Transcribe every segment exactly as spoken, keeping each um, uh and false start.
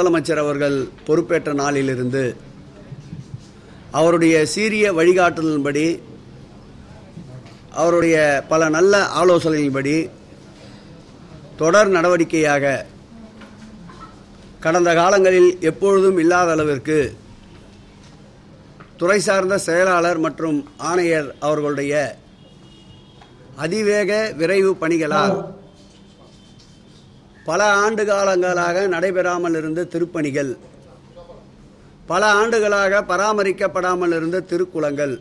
முதலமைச்சர் அவர்கள் பொறுப்பேற்ற நாளிலிருந்து அவருடைய சீரிய வழிகாட்டுதலின்படி, அவருடைய பல நல்ல ஆலோசனைகளின்படி தொடர் நடவடிக்கையாக கடந்த காலங்களில் எப்பொழுதும் இல்லாத அளவிற்கு துறை சார்ந்த செயலாளர் மற்றும் ஆணையர் அவர்களுடைய அதிவேக விரைவு பணிகளால் பல ஆண்டு காலங்களாக நடைபெறாமல் இருந்த திருப்பணிகள், பல ஆண்டுகளாக பராமரிக்கப்படாமல் இருந்த திருக்குளங்கள்,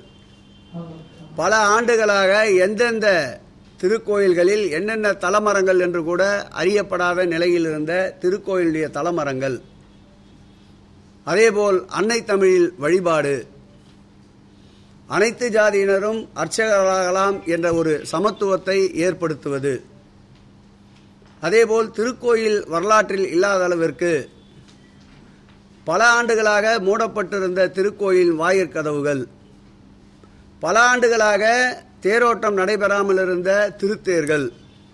பல ஆண்டுகளாக எந்தெந்த திருக்கோயில்களில் என்னென்ன தலமரங்கள் என்று கூட அறியப்படாத நிலையில் இருந்த திருக்கோயிலுடைய தலமரங்கள், அதேபோல் அன்னை தமிழில் வழிபாடு, அனைத்து ஜாதியினரும் அர்ச்சகராகலாம் என்ற ஒரு சமத்துவத்தை ஏற்படுத்துவது, அதேபோல் திருக்கோயில் வரலாற்றில் இல்லாத அளவிற்கு பல ஆண்டுகளாக மூடப்பட்டிருந்த திருக்கோயில் வாயிற்கதவுகள், பல ஆண்டுகளாக தேரோட்டம் நடைபெறாமல் இருந்த திருத்தேர்கள்,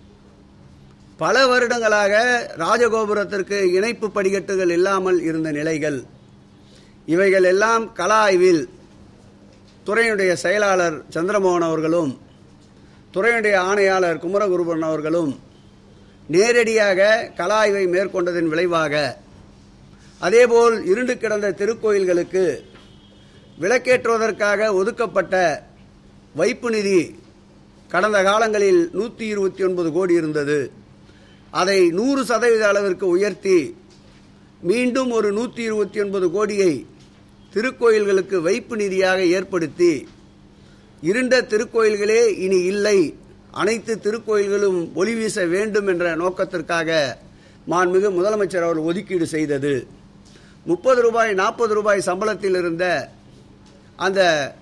பல வருடங்களாக ராஜகோபுரத்திற்கு இணைப்பு படிக்கட்டுகள் இல்லாமல் இருந்த நிலைகள், இவைகள் எல்லாம் கள ஆய்வில் துறையினுடைய செயலாளர் சந்திரமோகன் அவர்களும் துறையினுடைய ஆணையாளர் குமரகுருபரன் அவர்களும் நேரடியாக கள ஆய்வை மேற்கொண்டதன் விளைவாக, அதேபோல் இருண்டு கிடந்த திருக்கோயில்களுக்கு விளக்கேற்றுவதற்காக ஒதுக்கப்பட்ட வைப்பு நிதி கடந்த காலங்களில் நூற்றி இருபத்தி ஒன்பது கோடி இருந்தது. அதை நூறு சதவீத அளவிற்கு உயர்த்தி மீண்டும் ஒரு நூற்றி இருபத்தி ஒன்பது கோடியை திருக்கோயில்களுக்கு வைப்பு நிதியாக ஏற்படுத்தி, இருண்ட திருக்கோயில்களே இனி இல்லை, அனைத்து திருக்கோயில்களும் ஒளி வீச வேண்டும் என்ற நோக்கத்திற்காக மாண்புமிகு முதலமைச்சர் அவர் ஒதுக்கீடு செய்தது. முப்பது ரூபாய் நாற்பது ரூபாய் சம்பளத்தில் இருந்த அந்த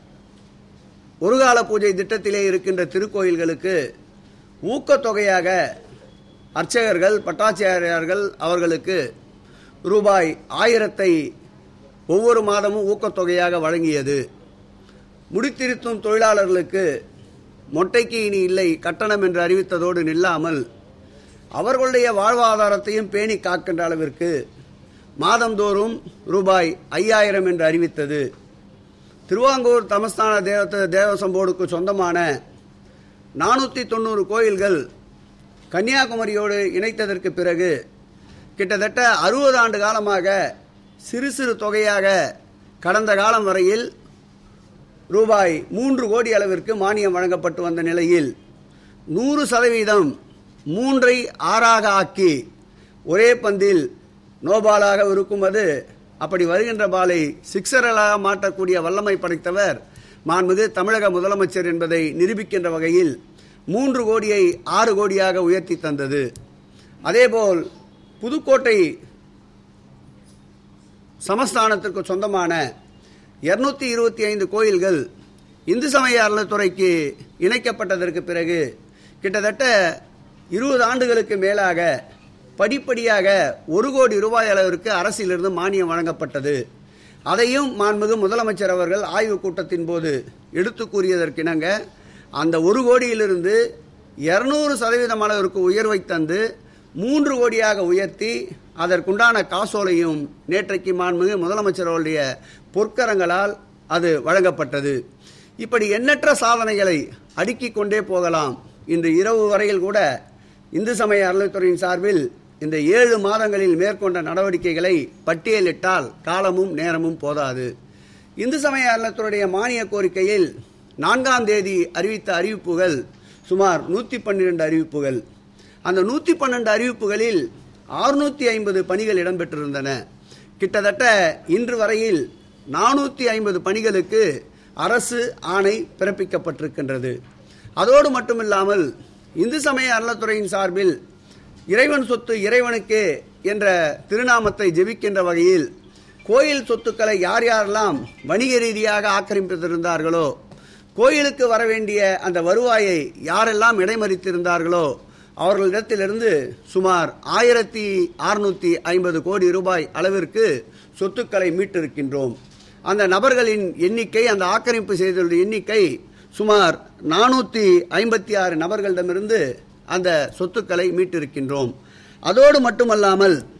ஒருகால பூஜை திட்டத்திலே இருக்கின்ற திருக்கோயில்களுக்கு ஊக்கத்தொகையாக அர்ச்சகர்கள், பட்டாச்சாரியார்கள் அவர்களுக்கு ரூபாய் ஆயிரத்தை ஒவ்வொரு மாதமும் ஊக்கத்தொகையாக வழங்கியது. முடித்திருத்தும் தொழிலாளர்களுக்கு மொட்டைக்கு இனி இல்லை கட்டணம் என்று அறிவித்ததோடு நில்லாமல் அவர்களுடைய வாழ்வாதாரத்தையும் பேணி காக்கின்ற அளவிற்கு மாதந்தோறும் ரூபாய் ஐயாயிரம் என்று அறிவித்தது. திருவாங்கூர் தமஸ்தான தேவ தேவசம் போர்டுக்கு சொந்தமான நானூற்றி தொண்ணூறு கோயில்கள் கன்னியாகுமரியோடு இணைத்ததற்கு பிறகு கிட்டத்தட்ட அறுபது ஆண்டு காலமாக சிறு சிறு தொகையாக கடந்த காலம் வரையில் ரூபாய் மூன்று கோடி அளவிற்கு மானியம் வழங்கப்பட்டு வந்த நிலையில் நூறு சதவீதம் மூன்றை ஆறாக ஆக்கி ஒரே பந்தில் நோபாலாக இருக்கும். அது அப்படி வருகின்ற பாலை சிக்ஸர்களாக மாற்றக்கூடிய வல்லமை படைத்தவர் மாண்புமிகு தமிழக முதலமைச்சர் என்பதை நிரூபிக்கின்ற வகையில் மூன்று கோடியை ஆறு கோடியாக உயர்த்தி தந்தது. அதேபோல் புதுக்கோட்டை சமஸ்தானத்திற்கு சொந்தமான இருநூத்தி இருபத்தி ஐந்து கோயில்கள் இந்து சமய அறநிலைத்துறைக்கு இணைக்கப்பட்டதற்கு பிறகு கிட்டத்தட்ட இருபது ஆண்டுகளுக்கு மேலாக படிப்படியாக ஒரு கோடி ரூபாய் அளவிற்கு அரசிலிருந்து மானியம் வழங்கப்பட்டது. அதையும் மாண்புமிகு முதலமைச்சர் அவர்கள் ஆய்வுக் கூட்டத்தின் போது எடுத்து கூறியதற்கிணங்க அந்த ஒரு கோடியிலிருந்து இருநூறு சதவீதம் அளவிற்கு உயர்வை தந்து மூன்று கோடியாக உயர்த்தி அதற்குண்டான காசோலையும் நேற்றைக்கு மாண்புமிகு முதலமைச்சர் அவருடைய பொற்கரங்களால் அது வழங்கப்பட்டது. இப்படி எண்ணற்ற சாதனைகளை அடுக்கிக் கொண்டே போகலாம். இன்று இரவு வரையில் கூட இந்து சமய அறநிலைத்துறையின் சார்பில் இந்த ஏழு மாதங்களில் மேற்கொண்ட நடவடிக்கைகளை பட்டியலிட்டால் காலமும் நேரமும் போதாது. இந்து சமய அறநிலைத்துறையுடைய மானிய கோரிக்கையில் நான்காம் தேதி அறிவித்த அறிவிப்புகள் சுமார் நூற்றி பன்னிரண்டு அறிவிப்புகள். அந்த நூற்றி பன்னெண்டு அறிவிப்புகளில் அறுநூற்றி ஐம்பது பணிகள் இடம்பெற்றிருந்தன. கிட்டத்தட்ட இன்று வரையில் நானூற்றி ஐம்பது பணிகளுக்கு அரசு ஆணை பிறப்பிக்கப்பட்டிருக்கின்றது. அதோடு மட்டுமில்லாமல் இந்து சமய அறநிலைத்துறையின் சார்பில் இறைவன் சொத்து இறைவனுக்கே என்ற திருநாமத்தை ஜெபிக்கின்ற வகையில் கோயில் சொத்துக்களை யார் யாரெல்லாம் வணிக ரீதியாக ஆக்கிரமித்திருந்தார்களோ, கோயிலுக்கு வர வேண்டிய அந்த வருவாயை யாரெல்லாம் இடைமறித்திருந்தார்களோ அவர்களிடத்திலிருந்து சுமார் ஆயிரத்தி அறுநூற்றி ஐம்பது கோடி ரூபாய் அளவிற்கு சொத்துக்களை மீட்டிருக்கின்றோம். அந்த நபர்களின் எண்ணிக்கை, அந்த ஆக்கிரமிப்பு செய்தவர்களுடைய எண்ணிக்கை சுமார் நானூற்றி ஐம்பத்தி ஆறு நபர்களிடமிருந்து அந்த சொத்துக்களை மீட்டிருக்கின்றோம். அதோடு மட்டுமல்லாமல்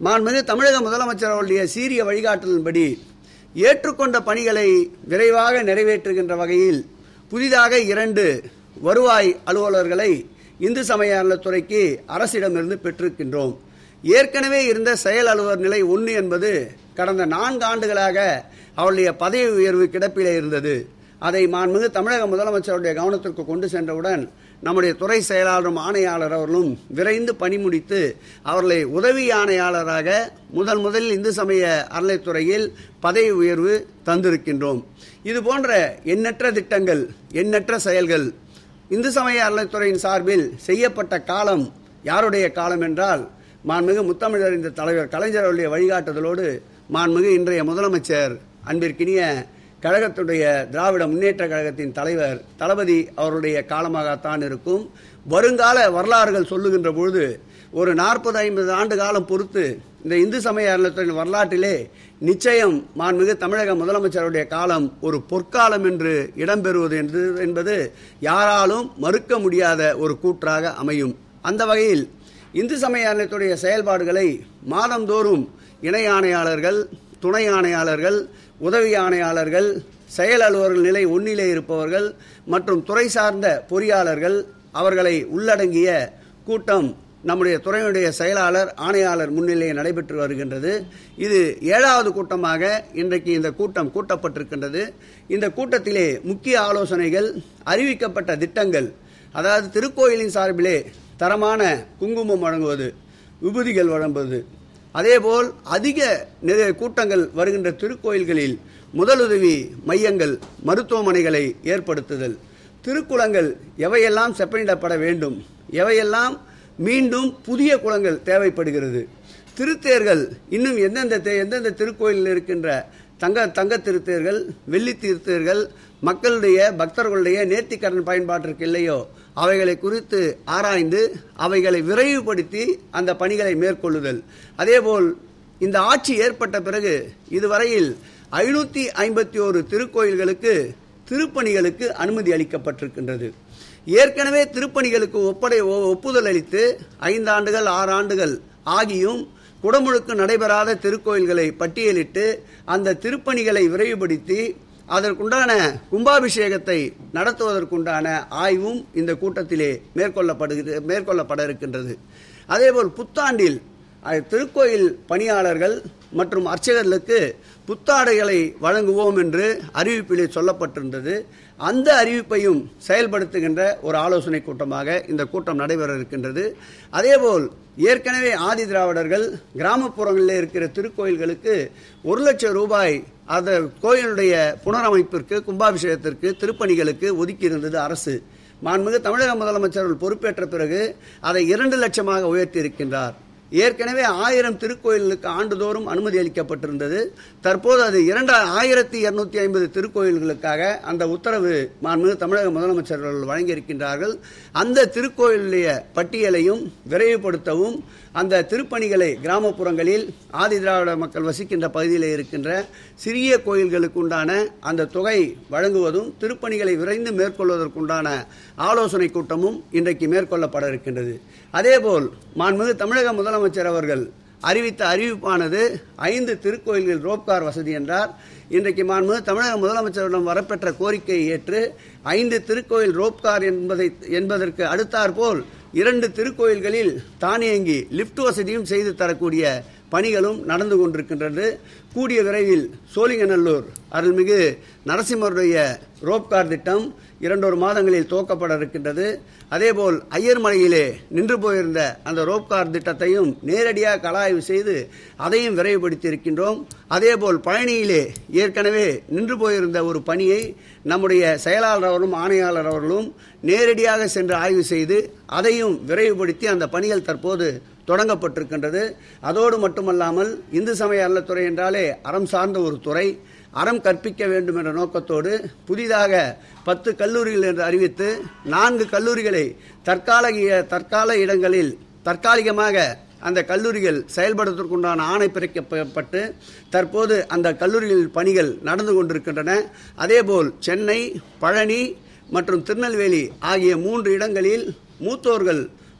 மாண்புமிகு தமிழக முதலமைச்சர் அவருடைய சீரிய வழிகாட்டலின்படி ஏற்றுக்கொண்ட பணிகளை விரைவாக நிறைவேற்றுகின்ற வகையில் புதிதாக இரண்டு வருவாய் அலுவலர்களை இந்து சமய அறநிலையத்துறைக்கு அரசிடமிருந்து பெற்றிருக்கின்றோம். ஏற்கனவே இருந்த செயல் அலுவலர் நிலை ஒன்று என்பது கடந்த நான்கு ஆண்டுகளாக அவருடைய பதவி உயர்வு கிடப்பிலே இருந்தது. அதை மாண்புமிகு தமிழக முதலமைச்சருடைய கவனத்திற்கு கொண்டு சென்றவுடன் நம்முடைய துறை செயலாளரும் ஆணையாளர் அவர்களும் விரைந்து பணி முடித்து அவர்களை உதவி ஆணையாளராக முதல் முதலில் இந்து சமய அறநிலையத்துறையில் பதவி உயர்வு தந்திருக்கின்றோம். இது போன்ற எண்ணற்ற திட்டங்கள், எண்ணற்ற செயல்கள் இந்து சமய அறநிலையத்துறையின் சார்பில் செய்யப்பட்ட காலம் யாருடைய காலம் என்றால் மாண்புமிகு முத்தமிழறிஞர் தலைவர் கலைஞர் அவருடைய வழிகாட்டுதலோடு மாண்புமிகு இன்றைய முதலமைச்சர் அன்பிற்கினிய கழகத்துடைய திராவிட முன்னேற்ற கழகத்தின் தலைவர் தளபதி அவருடைய காலமாகத்தான் இருக்கும். வருங்கால வரலாறுகள் சொல்லுகின்ற பொழுது ஒரு நாற்பது ஐம்பது ஆண்டு காலம் பொறுத்து இந்த இந்து சமய அறநிலையத்துறையின் வரலாற்றிலே நிச்சயம் மாண்புமிகு தமிழக முதலமைச்சருடைய காலம் ஒரு பொற்காலம் என்று இடம்பெறுவது என்று என்பது யாராலும் மறுக்க முடியாத ஒரு கூற்றாக அமையும். அந்த வகையில் இந்து சமய அறநிலையத்துடைய செயல்பாடுகளை மாதந்தோறும் இணை ஆணையாளர்கள், துணை ஆணையாளர்கள், உதவி ஆணையாளர்கள், செயல் அலுவலர்கள் நிலை ஒன்றிலே இருப்பவர்கள் மற்றும் துறை சார்ந்த பொறியாளர்கள் அவர்களை உள்ளடங்கிய கூட்டம் நம்முடைய துறையுடைய செயலாளர் ஆணையாளர் முன்னிலையில் நடைபெற்று வருகின்றது. இது ஏழாவது கூட்டமாக இன்றைக்கு இந்த கூட்டம் கூட்டப்பட்டிருக்கின்றது. இந்த கூட்டத்திலே முக்கிய ஆலோசனைகள், அறிவிக்கப்பட்ட திட்டங்கள், அதாவது திருக்கோயிலின் சார்பிலே தரமான குங்குமம் வழங்குவது, விபூதிகள் வழங்குவது, அதேபோல் அதிக நிறைய கூட்டங்கள் வருகின்ற திருக்கோயில்களில் முதலுதவி மையங்கள், மருத்துவமனைகளை ஏற்படுத்துதல், திருக்குளங்கள் எவையெல்லாம் செப்பனிடப்பட வேண்டும், எவையெல்லாம் மீண்டும் புதிய குளங்கள் தேவைப்படுகிறது, திருத்தேர்கள் இன்னும் எந்தெந்த எந்தெந்த திருக்கோயிலில் இருக்கின்ற தங்க தங்க திருத்தேர்கள், வெள்ளி திருத்தேர்கள் மக்களுடைய பக்தர்களுடைய நேர்த்திக்கடன் பயன்பாட்டிற்கு இல்லையோ அவைகளை குறித்து ஆராய்ந்து அவைகளை விரைவுபடுத்தி அந்த பணிகளை மேற்கொள்ளுதல். அதேபோல் இந்த ஆட்சி ஏற்பட்ட பிறகு இதுவரையில் ஐநூற்றி ஐம்பத்தி ஓரு திருக்கோயில்களுக்கு திருப்பணிகளுக்கு அனுமதி அளிக்கப்பட்டிருக்கின்றது. ஏற்கனவே திருப்பணிகளுக்கு ஒப்படை ஒப்புதல் அளித்து ஐந்து ஆண்டுகள் ஆறு ஆண்டுகள் ஆகியும் குடமுழுக்கு நடைபெறாத திருக்கோயில்களை பட்டியலிட்டு அந்த திருப்பணிகளை விரைவுபடுத்தி அதற்குண்டான கும்பாபிஷேகத்தை நடத்துவதற்குண்டான ஆய்வும் இந்த கூட்டத்திலே மேற்கொள்ளப்படுகிறது மேற்கொள்ளப்பட இருக்கின்றது. அதேபோல் புத்தாண்டில் திருக்கோயில் பணியாளர்கள் மற்றும் அர்ச்சகர்களுக்கு புத்தாடைகளை வழங்குவோம் என்று அறிவிப்பிலே சொல்லப்பட்டிருந்தது. அந்த அறிவிப்பையும் செயல்படுத்துகின்ற ஒரு ஆலோசனை கூட்டமாக இந்த கூட்டம் நடைபெற இருக்கின்றது. அதேபோல் ஏற்கனவே ஆதி திராவிடர்கள் கிராமப்புறங்களில் இருக்கிற திருக்கோயில்களுக்கு ஒரு லட்சம் ரூபாய் அந்த கோயிலுடைய புனரமைப்பிற்கு, கும்பாபிஷேகத்திற்கு, திருப்பணிகளுக்கு ஒதுக்கி இருந்தது அரசு. மாண்புமிகு தமிழக முதலமைச்சர் பொறுப்பேற்ற பிறகு அதை இரண்டு லட்சமாக உயர்த்தி இருக்கின்றார். ஏற்கனவே ஆயிரம் திருக்கோயில்களுக்கு ஆண்டுதோறும் அனுமதி அளிக்கப்பட்டிருந்தது. தற்போது அது இரண்டு ஆயிரத்தி இருநூத்தி ஐம்பது திருக்கோயில்களுக்காக அந்த உத்தரவு மாண்புமிகு தமிழக முதலமைச்சர் வழங்கியிருக்கின்றார்கள். அந்த திருக்கோயிலுடைய பட்டியலையும் விரைவுபடுத்தவும், அந்த திருப்பணிகளை கிராமப்புறங்களில் ஆதி திராவிட மக்கள் வசிக்கின்ற பகுதியில் இருக்கின்ற சிறிய கோயில்களுக்கு உண்டான அந்த தொகை வழங்குவதும், திருப்பணிகளை விரைந்து மேற்கொள்வதற்குண்டான ஆலோசனை கூட்டமும் இன்றைக்கு மேற்கொள்ளப்பட இருக்கின்றது. அதேபோல் மாண்புமிகு தமிழக முதலமைச்சர் அவர்கள் அறிவித்த அறிவிப்பானது ஐந்து திருக்கோயில்கள் ரோப்கார் வசதி என்றார். இன்றைக்கு மாண்புமிகு தமிழக முதலமைச்சரிடம் வரப்பெற்ற கோரிக்கையை ஏற்று ஐந்து திருக்கோயில் ரோப்கார் என்பதை என்பதற்கு அடுத்தாற்போல் இரண்டு திருக்கோயில்களில் தானியங்கி லிப்ட் வசதியும் செய்து தரக்கூடிய பணிகளும் நடந்து கொண்டிருக்கின்றது. கூடிய விரைவில் சோழிங்கநல்லூர் அருள்மிகு நரசிம்மருடைய ரோப்கார் திட்டம் இரண்டொரு மாதங்களில் துவக்கப்பட இருக்கின்றது. அதேபோல் ஐயர்மலையிலே நின்று போயிருந்த அந்த ரோப்கார் திட்டத்தையும் நேரடியாக கலாய்வு செய்து அதையும் விரைவுபடுத்தி இருக்கின்றோம். அதேபோல் பழனியிலே ஏற்கனவே நின்று போயிருந்த ஒரு பணியை நம்முடைய செயலாளர் அவர்களும் ஆணையாளர் அவர்களும் நேரடியாக சென்று ஆய்வு செய்து அதையும் விரைவுபடுத்தி அந்த பணிகள் தற்போது தொடங்கப்பட்டிருக்கின்றது. அதோடு மட்டுமல்லாமல் இந்து சமய அறநிலையத்துறை என்றாலே அறம் சார்ந்த ஒரு துறை, அறம் கற்பிக்க வேண்டும் என்ற நோக்கத்தோடு புதிதாக பத்து கல்லூரிகள் என்று அறிவித்து நான்கு கல்லூரிகளை தற்காலிக தற்கால இடங்களில் தற்காலிகமாக அந்த கல்லூரிகள் செயல்படுவதற்குண்டான ஆணை பிறக்கப்பட்டு தற்போது அந்த கல்லூரிகள் பணிகள் நடந்து கொண்டிருக்கின்றன. அதேபோல் சென்னை, பழனி மற்றும் திருநெல்வேலி ஆகிய மூன்று இடங்களில் மூத்தோர்கள்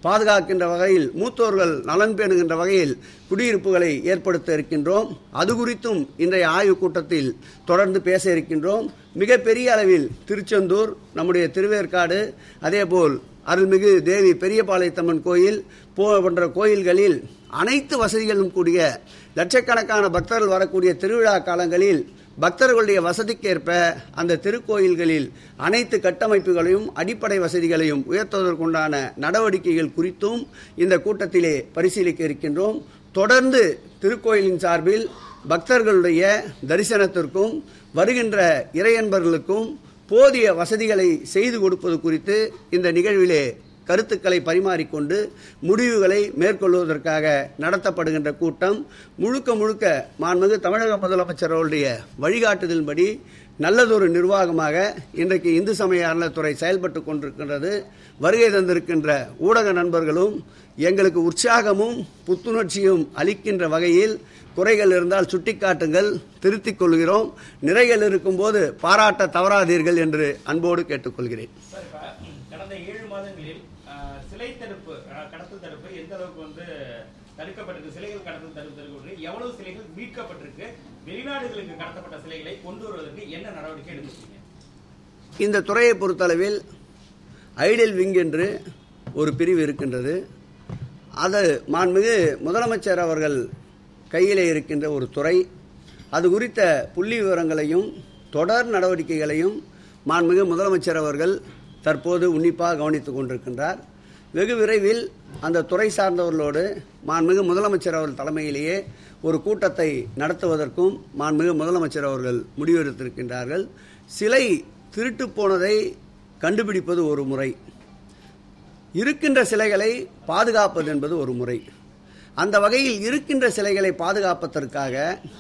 பாதுகாக்கின்ற வகையில், மூத்தோர்கள் நலன் பேணுகின்ற வகையில் குடியிருப்புகளை ஏற்படுத்த இருக்கின்றோம். அது குறித்தும் இன்றைய ஆய்வுக் கூட்டத்தில் தொடர்ந்து பேச இருக்கின்றோம். மிகப்பெரிய அளவில் திருச்செந்தூர், நம்முடைய திருவேற்காடு, அதேபோல் அருள்மிகு தேவி பெரியபாளையத்தம்மன் கோயில் போன்ற கோயில்களில் அனைத்து வசதிகளும் கூடிய லட்சக்கணக்கான பக்தர்கள் வரக்கூடிய திருவிழா காலங்களில் பக்தர்களுடைய வசதிக்கேற்ப அந்த திருக்கோயில்களில் அனைத்து கட்டமைப்புகளையும் அடிப்படை வசதிகளையும் உயர்த்துவதற்குண்டான நடவடிக்கைகள் குறித்தும் இந்த கூட்டத்திலே பரிசீலிக்க இருக்கின்றோம். தொடர்ந்து திருக்கோயிலின் சார்பில் பக்தர்களுடைய தரிசனத்திற்கும் வருகின்ற இறையன்பர்களுக்கும் போதிய வசதிகளை செய்து கொடுப்பது குறித்து இந்த நிகழ்விலே கருத்துக்களை பரிமாறிக்கொண்டு முடிவுகளை மேற்கொள்வதற்காக நடத்தப்படுகின்ற கூட்டம் முழுக்க முழுக்க மாண்புமிகு தமிழக முதலமைச்சர் அவருடைய வழிகாட்டுதலின்படி நல்லதொரு நிர்வாகமாக இன்றைக்கு இந்து சமய அறநிலையத்துறை செயல்பட்டு கொண்டிருக்கின்றது. வருகை தந்திருக்கின்ற ஊடக நண்பர்களும் எங்களுக்கு உற்சாகமும் புத்துணர்ச்சியும் அளிக்கின்ற வகையில் குறைகள் இருந்தால் சுட்டிக்காட்டுங்கள், திருத்திக் கொள்கிறோம். நிறைகள் இருக்கும்போது பாராட்ட தவறாதீர்கள் என்று அன்போடு கேட்டுக்கொள்கிறேன். கடந்த ஏழு மாதங்களில் சிலை தடுப்பு கடத்தல் தடுப்பு எந்த அளவுக்கு வந்து தடுக்கப்பட்டிருக்கு, சிலைகள் கடத்தல் தடுப்பு தடுப்பு எவ்வளவு சிலைகள் மீட்கப்பட்டிருக்கு, வெளிநாடுகளுக்கு கடத்தப்பட்ட சிலைகளை கொண்டு வருவதற்கு என்ன நடவடிக்கை எடுத்துருக்கீங்க? இந்த துறையை பொறுத்தளவில் ஐடியல் விங் என்று ஒரு பிரிவு இருக்கின்றது. அது மாண்புமிகு முதலமைச்சர் அவர்கள் கையிலே இருக்கின்ற ஒரு துறை. அது குறித்த புள்ளி விவரங்களையும் தொடர் நடவடிக்கைகளையும் மாண்புமிகு முதலமைச்சர் அவர்கள் தற்போது உன்னிப்பாக கவனித்துக் கொண்டிருக்கின்றார். வெகு விரைவில் அந்த துறை சார்ந்தவர்களோடு மாண்புமிகு முதலமைச்சர் அவர்கள் தலைமையிலேயே ஒரு கூட்டத்தை நடத்துவதற்கும் மாண்புமிகு முதலமைச்சர் அவர்கள் முடிவெடுத்திருக்கின்றார்கள். சிலை திருட்டு போனதை கண்டுபிடிப்பது ஒரு முறை, இருக்கின்ற சிலைகளை பாதுகாப்பது என்பது ஒரு முறை. அந்த வகையில் இருக்கின்ற சிலைகளை பாதுகாப்பதற்காக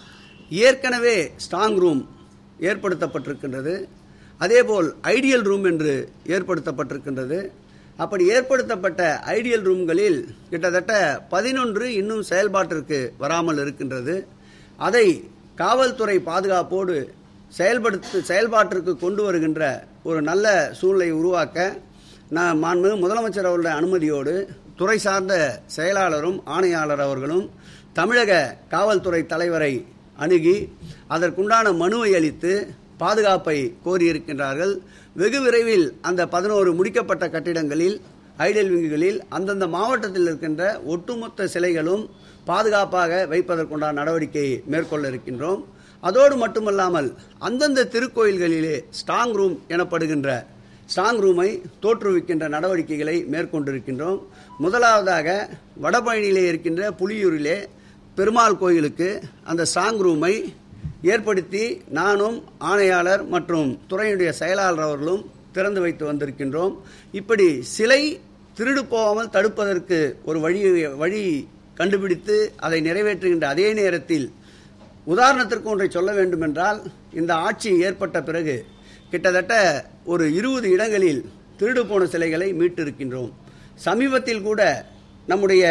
ஏற்கனவே ஸ்ட்ராங் ரூம் ஏற்படுத்தப்பட்டிருக்கின்றது. அதேபோல் ஐடியல் ரூம் என்று ஏற்படுத்தப்பட்டிருக்கின்றது. அப்படி ஏற்படுத்தப்பட்ட ஐடியல் ரூம்களில் கிட்டத்தட்ட பதினொன்று இன்னும் செயல்பாட்டிற்கு வராமல் இருக்கின்றது. அதை காவல்துறை பாதுகாப்போடு செயல்படுத்து செயல்பாட்டிற்கு கொண்டு வருகின்ற ஒரு நல்ல சூழ்நிலை உருவாக்க நான் மாண்புமிகு முதலமைச்சர் அவர்களுடைய அனுமதியோடு துறை சார்ந்த செயலாளரும் ஆணையாளர் அவர்களும் தமிழக காவல்துறை தலைவரை அணுகி அதற்குண்டான மனுவை அளித்து பாதுகாப்பை கோரியிருக்கின்றார்கள். வெகு விரைவில் அந்த பதினோரு முடிக்கப்பட்ட கட்டிடங்களில் ஐடியல் விங்குகளில் அந்தந்த மாவட்டத்தில் இருக்கின்ற ஒட்டுமொத்த சிலைகளும் பாதுகாப்பாக வைப்பதற்குண்டான நடவடிக்கையை மேற்கொள்ள இருக்கின்றோம். அதோடு மட்டுமல்லாமல் அந்தந்த திருக்கோயில்களிலே ஸ்ட்ராங் ரூம் எனப்படுகின்ற ஸ்ட்ராங் ரூமை தோற்றுவிக்கின்ற நடவடிக்கைகளை மேற்கொண்டிருக்கின்றோம். முதலாவதாக வடபழனியிலே இருக்கின்ற புலியூரிலே பெருமாள் கோயிலுக்கு அந்த ஸ்ட்ராங் ரூமை ஏற்படுத்தி நானும் ஆணையாளர் மற்றும் துறையினுடைய செயலாளர் அவர்களும் திறந்து வைத்து வந்திருக்கின்றோம். இப்படி சிலை திருடு போகாமல் தடுப்பதற்கு ஒரு வழி வழி கண்டுபிடித்து அதை நிறைவேற்றுகின்ற அதே நேரத்தில் உதாரணத்திற்கு ஒன்றை சொல்ல வேண்டுமென்றால், இந்த ஆட்சி ஏற்பட்ட பிறகு கிட்டத்தட்ட ஒரு இருபது இடங்களில் திருடு போன சிலைகளை மீட்டிருக்கின்றோம். சமீபத்தில் கூட நம்முடைய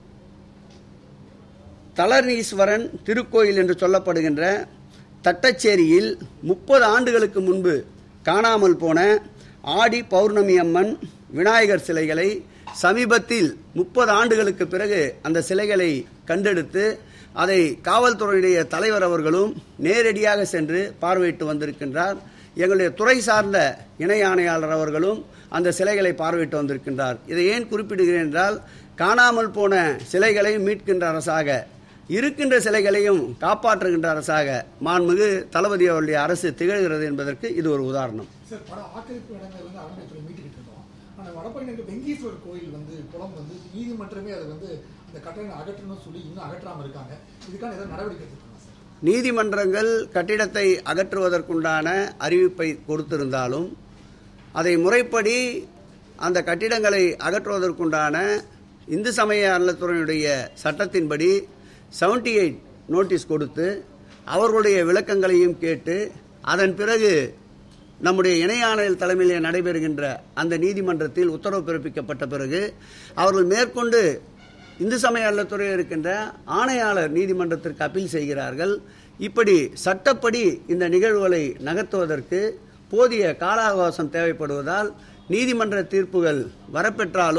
தளர்நீஸ்வரன் திருக்கோயில் என்று சொல்லப்படுகின்ற தட்டச்சேரியில் முப்பது ஆண்டுகளுக்கு முன்பு காணாமல் போன ஆடி பௌர்ணமி அம்மன் விநாயகர் சிலைகளை சமீபத்தில் முப்பது ஆண்டுகளுக்கு பிறகு அந்த சிலைகளை கண்டெடுத்து அதை காவல்துறையுடைய தலைவர் அவர்களும் நேரடியாக சென்று பார்வையிட்டு வந்திருக்கின்றார். எங்களுடைய துறை சார்ந்த இணை ஆணையாளர் அவர்களும் அந்த சிலைகளை பார்வையிட்டு வந்திருக்கின்றார். இதை ஏன் குறிப்பிடுகிறேன் என்றால், காணாமல் போன சிலைகளை மீட்கின்ற அரசாக, இருக்கின்ற சிலைகளையும் காப்பாற்றுகின்ற அரசாக மாண்புமிகு தளபதி அவருடைய அரசு திகழ்கிறது என்பதற்கு இது ஒரு உதாரணம். சார், பல ஆக்கிரமிப்பு இடங்கள் வந்து அறநிலையத்துறை மீட்டுக்கிட்டு இருக்கோம். ஆனால் வடபழனி வெங்கீஸ்வரர் கோயில் வந்து குளம் வந்து நீதிமன்றமே அதை வந்து அந்த கட்டணம் அகற்றணும்னு சொல்லி இன்னும் அகற்றாமல் இருக்காங்க. இதுக்கான ஏதாவது நடவடிக்கை எடுத்துக்கணும் சார்? நீதிமன்றங்கள் கட்டிடத்தை அகற்றுவதற்குண்டான அறிவிப்பை கொடுத்திருந்தாலும் அதை முறைப்படி அந்த கட்டிடங்களை அகற்றுவதற்குண்டான இந்து சமய அறநிலையத்துறையினுடைய சட்டத்தின்படி செவன்டி எயிட் நோட்டீஸ் கொடுத்து அவர்களுடைய விளக்கங்களையும் கேட்டு அதன் பிறகு நம்முடைய இணை ஆணையர் தலைமையிலே நடைபெறுகின்ற அந்த நீதிமன்றத்தில் உத்தரவு பிறப்பிக்கப்பட்ட பிறகு அவர்கள் மேற்கொண்டு இந்து சமய அறநிலையத்துறையில் இருக்கின்ற ஆணையாளர் நீதிமன்றத்திற்கு அப்பீல் செய்கிறார்கள். இப்படி சட்டப்படி இந்த நிகழ்வுகளை நகர்த்துவதற்கு போதிய கால அவகாசம் தேவைப்படுவதால் நீதிமன்ற தீர்ப்புகள் வரப்பெற்றாலும்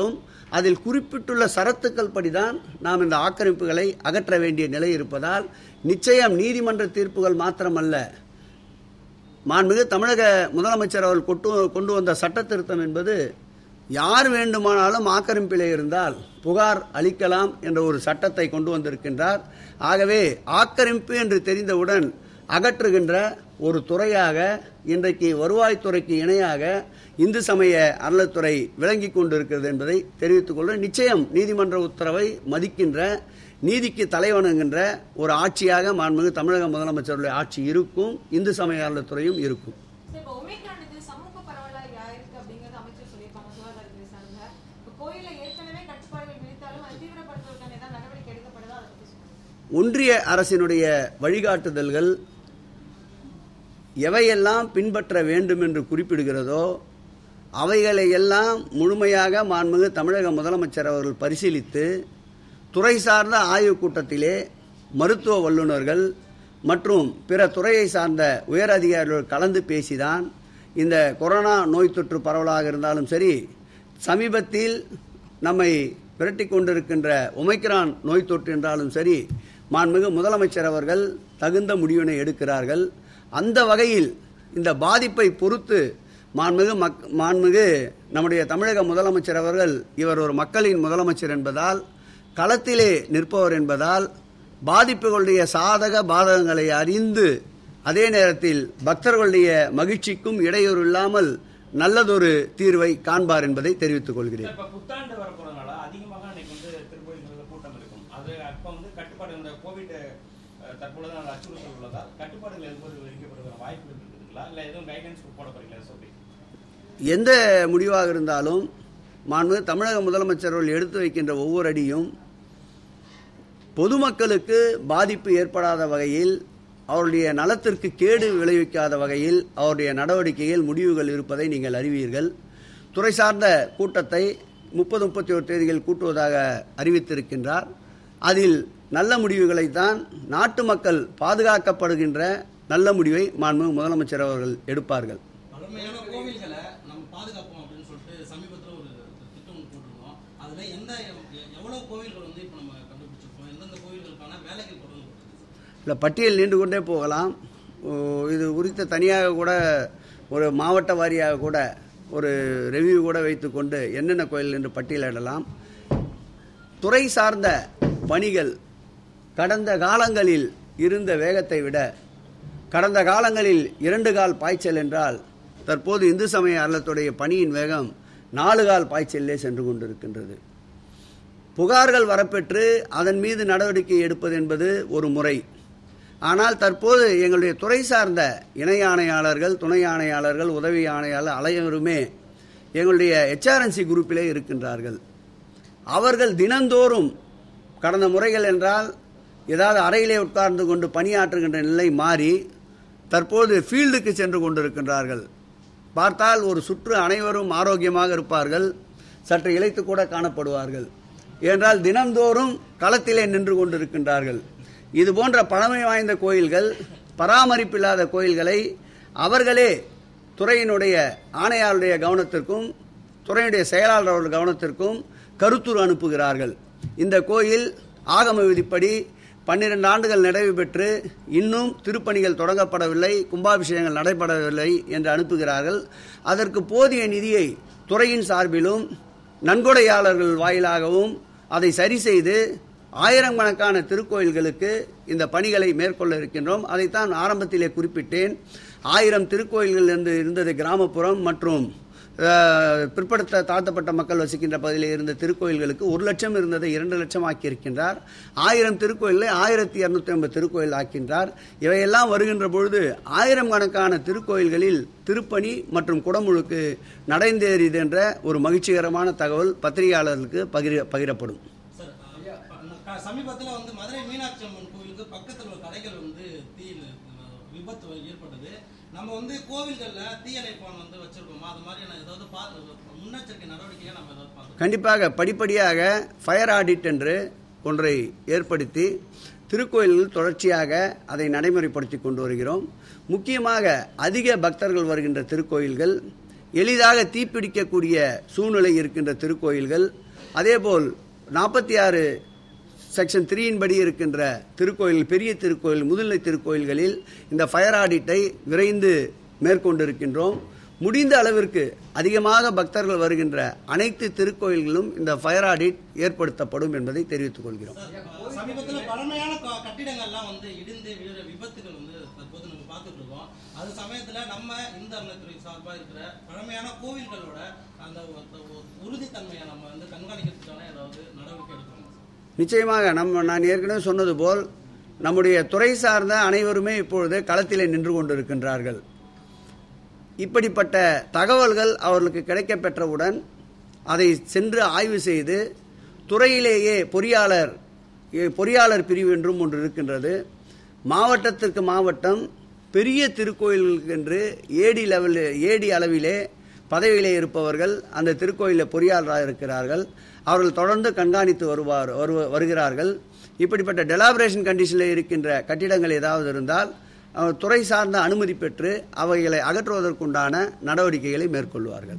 அதில் குறிப்பிட்டுள்ள சரத்துக்கள் படிதான் நாம் இந்த ஆக்கிரமிப்புகளை அகற்ற வேண்டிய நிலை இருப்பதால் நிச்சயம் நீதிமன்ற தீர்ப்புகள் மாத்திரமல்ல, மாண்புமிகு தமிழக முதலமைச்சர் அவர்கள் கொண்டு கொண்டு வந்த சட்ட திருத்தம் என்பது யார் வேண்டுமானாலும் ஆக்கிரமிப்பிலே இருந்தால் புகார் அளிக்கலாம் என்ற ஒரு சட்டத்தை கொண்டு வந்திருக்கின்றார். ஆகவே ஆக்கிரமிப்பு என்று தெரிந்தவுடன் அகற்றுகின்ற ஒரு துறையாக இன்றைக்கு வருவாய்த்துறைக்கு இணையாக இந்து சமய அறநிலைத்துறை விளங்கி கொண்டிருக்கிறது என்பதை தெரிவித்துக் கொள்ள, நிச்சயம் நீதிமன்ற உத்தரவை மதிக்கின்ற, நீதிக்கு தலைவணங்குகின்ற ஒரு ஆட்சியாக மாண்புமிகு தமிழக முதலமைச்சருடைய ஆட்சி இருக்கும், இந்து சமய அறநிலைத்துறையும் இருக்கும். ஒன்றிய அரசினுடைய வழிகாட்டுதல்கள் எவையெல்லாம் பின்பற்ற வேண்டும் என்று குறிப்பிடுகிறதோ அவைகளை எல்லாம் முழுமையாக மாண்புமிகு தமிழக முதலமைச்சர் அவர்கள் பரிசீலித்து துறை சார்ந்த ஆய்வுக் கூட்டத்திலே மருத்துவ வல்லுநர்கள் மற்றும் பிற துறையை சார்ந்த உயர் அதிகாரிகள் கலந்து பேசிதான் இந்த கொரோனா நோய் தொற்று பரவலாக இருந்தாலும் சரி, சமீபத்தில் நம்மை விரட்டி கொண்டிருக்கின்ற ஒமைக்ரான் நோய் தொற்று என்றாலும் சரி, மாண்புமிகு முதலமைச்சர் அவர்கள் தகுந்த முடிவினை எடுக்கிறார்கள். அந்த வகையில் இந்த பாதிப்பை பொறுத்து மாண்புமிகு மக் மாண்புமிகு நம்முடைய தமிழக முதலமைச்சர் அவர்கள் இவர் ஒரு மக்களின் முதலமைச்சர் என்பதால், களத்திலே நிற்பவர் என்பதால், பாதிப்புகளுடைய சாதக பாதகங்களை அறிந்து அதே நேரத்தில் பக்தர்களுடைய மகிழ்ச்சிக்கும் இடையூறு இல்லாமல் நல்லதொரு தீர்வை காண்பார் என்பதை தெரிவித்துக் கொள்கிறேன். புத்தாண்டு வரப்போறதுனால அதிகமாக அன்னைக்கு வந்து திருக்கோயில்களில் கூட்டம் இருக்கும். அது அப்ப வந்து கட்டுப்பாடு இந்த கோவிட் தற்பொழுது அந்த அச்சுறுத்தல் உள்ளதால் கட்டுப்பாடுகள் எதுவும் விதிக்கப்படுகிற வாய்ப்பு இருக்குதுங்களா, இல்லை எதுவும் கைடன்ஸ் போட போறீங்களா சொல்லி? எந்த முடிவாக இருந்தாலும் மாண்புமிகு தமிழக முதலமைச்சர்கள் எடுத்து வைக்கின்ற ஒவ்வொரு அடியும் பொதுமக்களுக்கு பாதிப்பு ஏற்படாத வகையில், அவருடைய நலத்திற்கு கேடு விளைவிக்காத வகையில் அவருடைய நடவடிக்கைகள் முடிவுகள் இருப்பதை நீங்கள் அறிவீர்கள். துறை சார்ந்த கூட்டத்தை முப்பது முப்பத்தி ஒரு தேதிகள் கூட்டுவதாக அறிவித்திருக்கின்றார். அதில் நல்ல முடிவுகளை தான் நாட்டு மக்கள் பாதுகாக்கப்படுகின்ற நல்ல முடிவை மாண்புமிகு முதலமைச்சர் அவர்கள் எடுப்பார்கள். பழமையான கோவில்களை நம்ம பாதுகாப்போம் அப்படின்னு சொல்லிட்டு சமீபத்தில் ஒரு திட்டம் போட்டிருந்தோம். அதில் எந்த எவ்வளவு கோவில்கள் வந்து இப்போ நம்ம கண்டுபிடிச்சிருக்கோம், எந்தெந்த கோவில்களுக்கான வேலைகள் தொடர்ந்து இல்லை, பட்டியல் நீண்டு கொண்டே போகலாம். இது குறித்த தனியாக கூட ஒரு மாவட்ட வாரியாக கூட ஒரு ரெவியூ கூட வைத்துக்கொண்டு என்னென்ன கோயில் என்று பட்டியலிடலாம். துறை சார்ந்த பணிகள் கடந்த காலங்களில் இருந்த வேகத்தை விட, கடந்த காலங்களில் இரண்டு கால் பாய்ச்சல் என்றால் தற்போது இந்து சமய அறநிலையத்துடைய பணியின் வேகம் நாலு கால் பாய்ச்சலே சென்று கொண்டிருக்கின்றது. புகார்கள் வரப்பெற்று அதன் மீது நடவடிக்கை எடுப்பது என்பது ஒரு முறை. ஆனால் தற்போது எங்களுடைய துறை சார்ந்த இணை ஆணையாளர்கள், துணை ஆணையாளர்கள், உதவி ஆணையாளர் அனைவருமே எங்களுடைய ஹெச்ஆர்என்சி குரூப்பிலே இருக்கின்றார்கள். அவர்கள் தினந்தோறும், கடந்த முறைகள் என்றால் ஏதாவது அறையிலே உட்கார்ந்து கொண்டு பணியாற்றுகின்ற நிலை மாறி தற்போது ஃபீல்டுக்கு சென்று கொண்டிருக்கின்றார்கள். பார்த்தால் ஒரு சுற்று அனைவரும் ஆரோக்கியமாக இருப்பார்கள், சற்று இளைத்து கூட காணப்படுவார்கள். ஏனென்றால் தினந்தோறும் களத்திலே நின்று கொண்டிருக்கின்றார்கள். இது போன்ற பழமை வாய்ந்த கோயில்கள், பராமரிப்பில்லாத கோயில்களை அவர்களே துறையினுடைய ஆணையாளருடைய கவனத்திற்கும் துறையினுடைய செயலாளர் கவனத்திற்கும் கருத்துரு அனுப்புகிறார்கள். இந்த கோயில் ஆகம விதிப்படி பன்னிரண்டு ஆண்டுகள் நிறைவு பெற்று இன்னும் திருப்பணிகள் தொடங்கப்படவில்லை, கும்பாபிஷேகங்கள் நடைபெறவில்லை என்று அனுப்புகிறார்கள். அதற்கு போதிய நிதியை துறையின் சார்பிலும் நன்கொடையாளர்கள் வாயிலாகவும் அதை சரி செய்து ஆயிரக்கணக்கான திருக்கோயில்களுக்கு இந்த பணிகளை மேற்கொள்ள இருக்கின்றோம். அதைத்தான் ஆரம்பத்திலே குறிப்பிட்டேன். ஆயிரம் திருக்கோயில்கள் என்று இருந்தது கிராமப்புறம் மற்றும் பிற்படுத்த தாழ்த்தப்பட்ட மக்கள் வசிக்கின்ற பகுதியில் இருந்த திருக்கோயில்களுக்கு ஒரு லட்சம் இருந்ததை இரண்டு லட்சம் ஆக்கியிருக்கின்றார். ஆயிரம் திருக்கோயிலை ஆயிரத்தி இரநூத்தி ஐம்பது திருக்கோயில் ஆக்கின்றார். இவையெல்லாம் வருகின்ற பொழுது ஆயிரம் கணக்கான திருக்கோயில்களில் திருப்பணி மற்றும் குடமுழுக்கு நடைந்தேறியது என்ற ஒரு மகிழ்ச்சிகரமான தகவல் பத்திரிகையாளர்களுக்கு பகிர பகிரப்படும். சமீபத்தில் வந்து மதுரை மீனாட்சி அம்மன் கோவிலுக்கு பக்கத்தில் ஒரு கடைகள் வந்து தீயில் விபத்து ஏற்பட்டது. நம்ம வந்து கோவில்களில் தீயணைப்பான் வந்து வச்சிருக்கோமா, அது மாதிரியான ஏதாவது முன்னெச்சரிக்கை நடவடிக்கையை நம்ம ஏதாவது பார்க்கணும். கண்டிப்பாக படிப்படியாக ஃபயர் ஆடிட் என்று ஒன்றை ஏற்படுத்தி திருக்கோயில்கள் தொடர்ச்சியாக அதை நடைமுறைப்படுத்தி கொண்டு வருகிறோம். முக்கியமாக அதிக பக்தர்கள் வருகின்ற திருக்கோயில்கள், எளிதாக தீப்பிடிக்கக்கூடிய சூழ்நிலை இருக்கின்ற திருக்கோயில்கள், அதேபோல் நாற்பத்தி ஆறு செக்ஷன் த்ரீயின் படி இருக்கின்ற திருக்கோயில், பெரிய திருக்கோயில், முதுநிலை திருக்கோயில்களில் இந்த ஃபயர் ஆடிட்டை விரைந்து மேற்கொண்டிருக்கின்றோம். முடிந்த அளவிற்கு அதிகமாக பக்தர்கள் வருகின்ற அனைத்து திருக்கோயில்களும் இந்த ஃபயர் ஆடிட் ஏற்படுத்தப்படும் என்பதை தெரிவித்துக் கொள்கிறோம். சமீபத்தில் பழமையான கட்டிடங்கள்லாம் வந்து இடிந்து விழுற விபத்துகள் வந்து தற்போது நம்ம பார்த்துட்டு இருக்கோம். அது சமயத்தில் நம்ம இந்து அறநிலையத்துறை சார்பாக இருக்கிற பழமையான கோவில்களோட அந்த உறுதித்தன்மையை நம்ம வந்து கண்காணிக்கிறதுக்கான ஏதாவது நடவடிக்கை எடுக்கணும்? நிச்சயமாக. நம்ம நான் ஏற்கனவே சொன்னது போல் நம்முடைய துறை சார்ந்த அனைவருமே இப்பொழுது களத்திலே நின்று கொண்டிருக்கின்றார்கள். இப்படிப்பட்ட தகவல்கள் அவர்களுக்கு கிடைக்கப் பெற்றவுடன் அதை சென்று ஆய்வு செய்து துறையிலேயே பொறியாளர் பொறியாளர் பிரிவு என்றும் ஒன்று இருக்கின்றது. மாவட்டத்திற்கு மாவட்டம் பெரிய திருக்கோயில்களுக்கு என்று ஏடி லெவல் ஏடி அளவிலே பதவியிலே இருப்பவர்கள் அந்த திருக்கோயிலில் பொறியாளராக இருக்கிறார்கள். அவர்கள் தொடர்ந்து கண்காணித்து வருவார் வருகிறார்கள். இப்படிப்பட்ட டெலாபரேஷன் கண்டிஷனில் இருக்கின்ற கட்டிடங்கள் ஏதாவது இருந்தால் துறை சார்ந்த அனுமதி பெற்று அவைகளை அகற்றுவதற்குண்டான நடவடிக்கைகளை மேற்கொள்வார்கள்.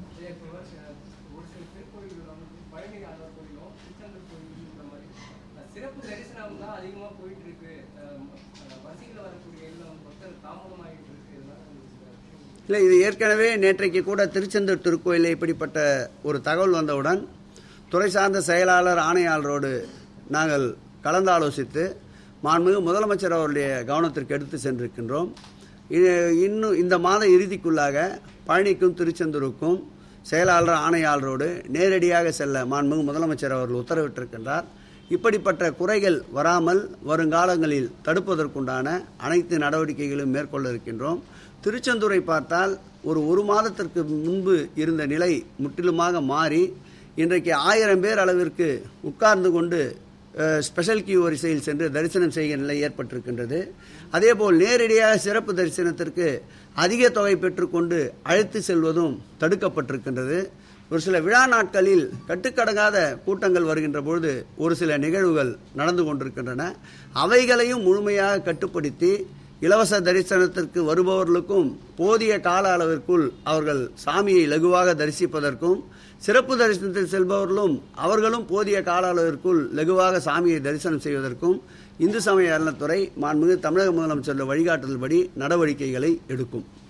இல்லை, இது ஏற்கனவே நேற்றைக்கு கூட திருச்செந்தூர் திருக்கோயிலில் இப்படிப்பட்ட ஒரு தகவல் வந்தவுடன் துறை சார்ந்த செயலாளர் ஆணையாளரோடு நாங்கள் கலந்தாலோசித்து மாண்புமிகு முதலமைச்சர் அவருடைய கவனத்திற்கு எடுத்து சென்றிருக்கின்றோம். இன்னும் இந்த மாத இறுதிக்குள்ளாக பழனிக்கும் திருச்செந்தூருக்கும் செயலாளர் ஆணையாளரோடு நேரடியாக செல்ல மாண்புமிகு முதலமைச்சர் அவர்கள் உத்தரவிட்டிருக்கின்றார். இப்படிப்பட்ட குறைகள் வராமல் வருங்காலங்களில் தடுப்பதற்குண்டான அனைத்து நடவடிக்கைகளும் மேற்கொள்ள இருக்கின்றோம். திருச்செந்தூரை பார்த்தால் ஒரு ஒரு மாதத்திற்கு முன்பு இருந்த நிலை முற்றிலுமாக மாறி இன்றைக்கு ஆயிரம் பேர் அளவிற்கு உட்கார்ந்து கொண்டு ஸ்பெஷல் கியூ வரிசையில் சென்று தரிசனம் செய்கிற நிலை ஏற்பட்டிருக்கின்றது. அதேபோல் நேரடியாக சிறப்பு தரிசனத்திற்கு அதிக தொகை பெற்றுக்கொண்டு அழைத்து செல்வதும் தடுக்கப்பட்டிருக்கின்றது. ஒரு சில விழா நாட்களில் கட்டுக்கடங்காத கூட்டங்கள் வருகின்ற பொழுது ஒரு சில நிகழ்வுகள் நடந்து கொண்டிருக்கின்றன. அவைகளையும் முழுமையாக கட்டுப்படுத்தி இலவச தரிசனத்திற்கு வருபவர்களுக்கும் போதிய கால அளவிற்குள் அவர்கள் சாமியை லகுவாக தரிசிப்பதற்கும், சிறப்பு தரிசனத்தில் செல்பவர்களும் அவர்களும் போதிய கால அளவிற்குள் லகுவாக சாமியை தரிசனம் செய்வதற்கும் இந்து சமய அறநிலையத்துறை மாண்புமிகு தமிழக முதலமைச்சர் வழிகாட்டுதல்படி நடவடிக்கைகளை எடுக்கும்.